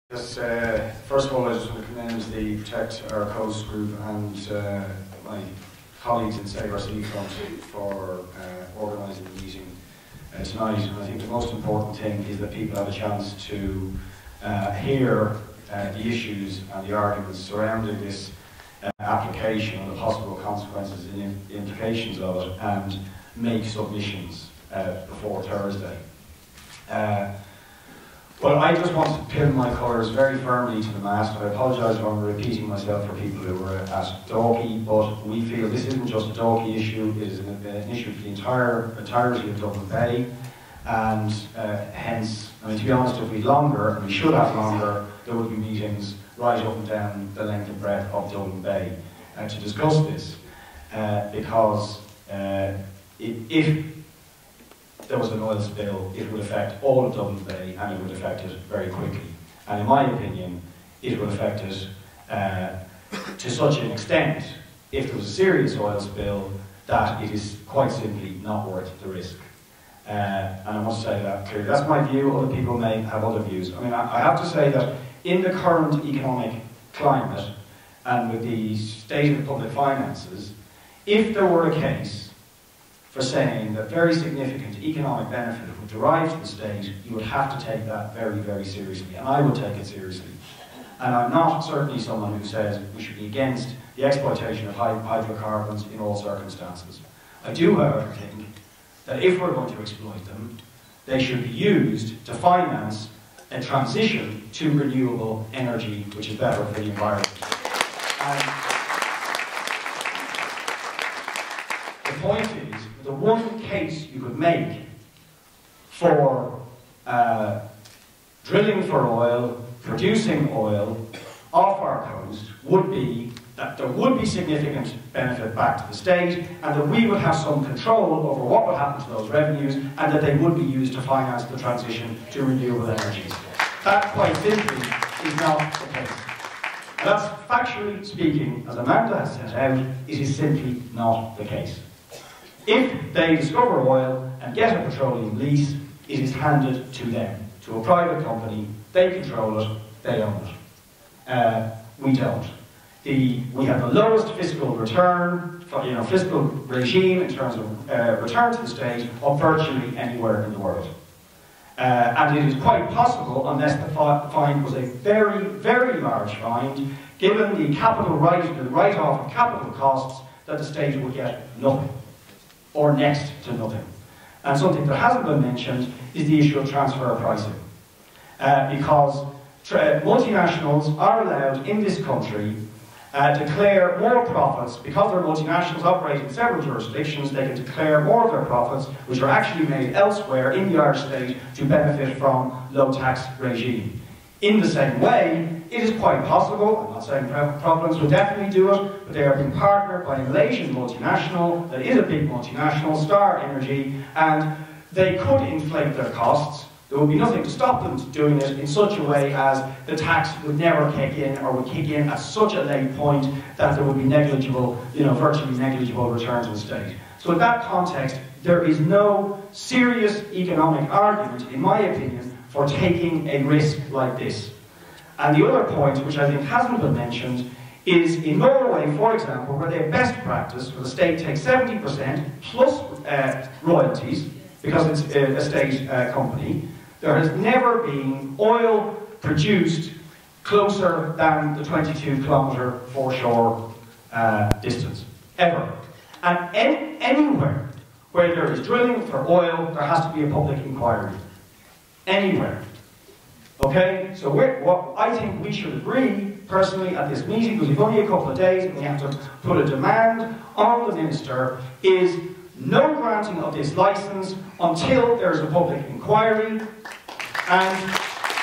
Yes, first of all, I just want to commend the Protect Our Coast group and my colleagues in Save Our Seafront for organising the meeting tonight. And I think the most important thing is that people have a chance to hear the issues and the arguments surrounding this application and the possible consequences and implications of it, and make submissions before Thursday. Well, I just want to pin my colours very firmly to the mast. I apologise if I'm repeating myself for people who were at Dalkey, but we feel this isn't just a Dalkey issue, it is an issue for the entirety of Dublin Bay, and hence, I mean, to be honest, if we had longer, and we should have longer, there would be meetings right up and down the length and breadth of Dublin Bay to discuss this, because if there was an oil spill, it would affect all of Dublin Bay, and it would affect it very quickly. And in my opinion, it would affect it to such an extent, if there was a serious oil spill, that it is quite simply not worth the risk. And I must say that clearly. That's my view. Other people may have other views. I mean, I have to say that in the current economic climate, and with the state of public finances, if there were a case for saying that very significant economic benefit would derive to the state, you would have to take that very, very seriously, and I would take it seriously. And I'm not certainly someone who says we should be against the exploitation of hydrocarbons in all circumstances. I do, however, think that if we're going to exploit them, they should be used to finance a transition to renewable energy, which is better for the environment. And the point is, the one case you could make for drilling for oil, producing oil off our coast would be that there would be significant benefit back to the state, and that we would have some control over what would happen to those revenues, and that they would be used to finance the transition to renewable energies. That, quite simply, is not the case. And that's, factually speaking, as Amanda has set out, it is simply not the case. If they discover oil and get a petroleum lease, it is handed to them, to a private company. They control it, they own it. We don't. We have the lowest fiscal return, fiscal regime in terms of return to the state of virtually anywhere in the world. And it is quite possible, unless the fine was a very, very large fine, given the capital write-off of capital costs, that the state would get nothing, or next to nothing. And something that hasn't been mentioned is the issue of transfer pricing. Because multinationals are allowed in this country declare more profits. Because they're multinationals operating in several jurisdictions, they can declare more of their profits, which are actually made elsewhere in the Irish state, to benefit from low tax regime. In the same way, it is quite possible, I'm not saying Providence will definitely do it, but they are being partnered by a Malaysian multinational that is a big multinational, Star Energy, and they could inflate their costs. There would be nothing to stop them doing it in such a way as the tax would never kick in, or would kick in at such a late point that there would be negligible, virtually negligible return to the state. So in that context, there is no serious economic argument, in my opinion, for taking a risk like this. And the other point, which I think hasn't been mentioned, is in Norway, for example, where they have best practice, where the state takes 70% plus royalties, because it's a state company, there has never been oil produced closer than the 22-kilometre foreshore distance, ever. And anywhere where there is drilling for oil, there has to be a public inquiry. Anywhere. Okay? So what I think we should agree, personally, at this meeting, because we've only a couple of days and we have to put a demand on the Minister, is no granting of this licence until there is a public inquiry. And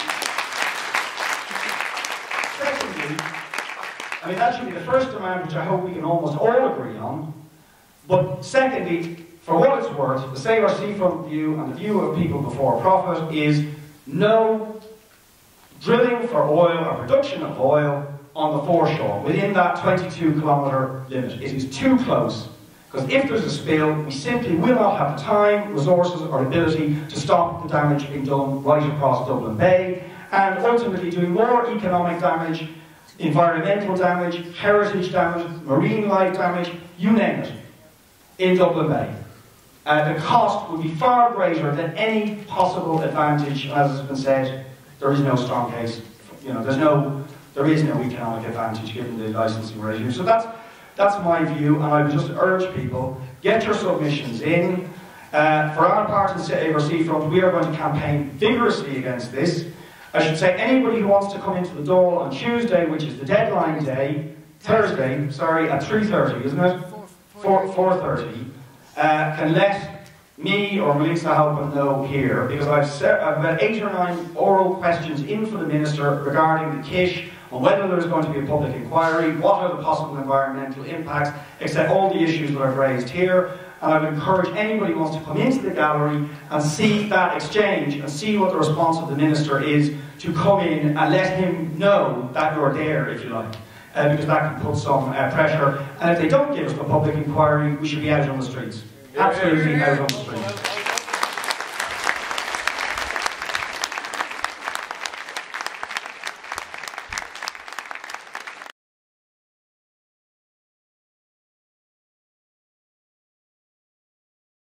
secondly, I mean, that should be the first demand, which I hope we can almost all agree on. But secondly, for what it's worth, the Save Our Seafront view and the view of People Before Profit is no drilling for oil or production of oil on the foreshore within that 22-kilometre limit. It is too close. Because if there's a spill, we simply will not have the time, resources, or ability to stop the damage being done right across Dublin Bay. and ultimately doing more economic damage, environmental damage, heritage damage, marine life damage, you name it, in Dublin Bay. The cost would be far greater than any possible advantage. As has been said, there is no strong case. You know, there is no economic advantage given the licensing regime. So that's my view, and I would just urge people, get your submissions in. For our part in Save Seafront, we are going to campaign vigorously against this. I should say anybody who wants to come into the Dáil on Tuesday, which is the deadline day, Thursday, sorry, at 3:30, isn't it? 4:30. Can let me or Melissa Halpin know here, because I've about 8 or 9 oral questions in for the Minister regarding the Kish, on whether there's going to be a public inquiry, what are the possible environmental impacts, except all the issues that I've raised here. And I would encourage anybody who wants to come into the gallery and see that exchange and see what the response of the Minister is, to come in and let him know that you're there, if you like. Because that can put some pressure. And if they don't give us the public inquiry, we should be out on the streets. Absolutely out on the streets.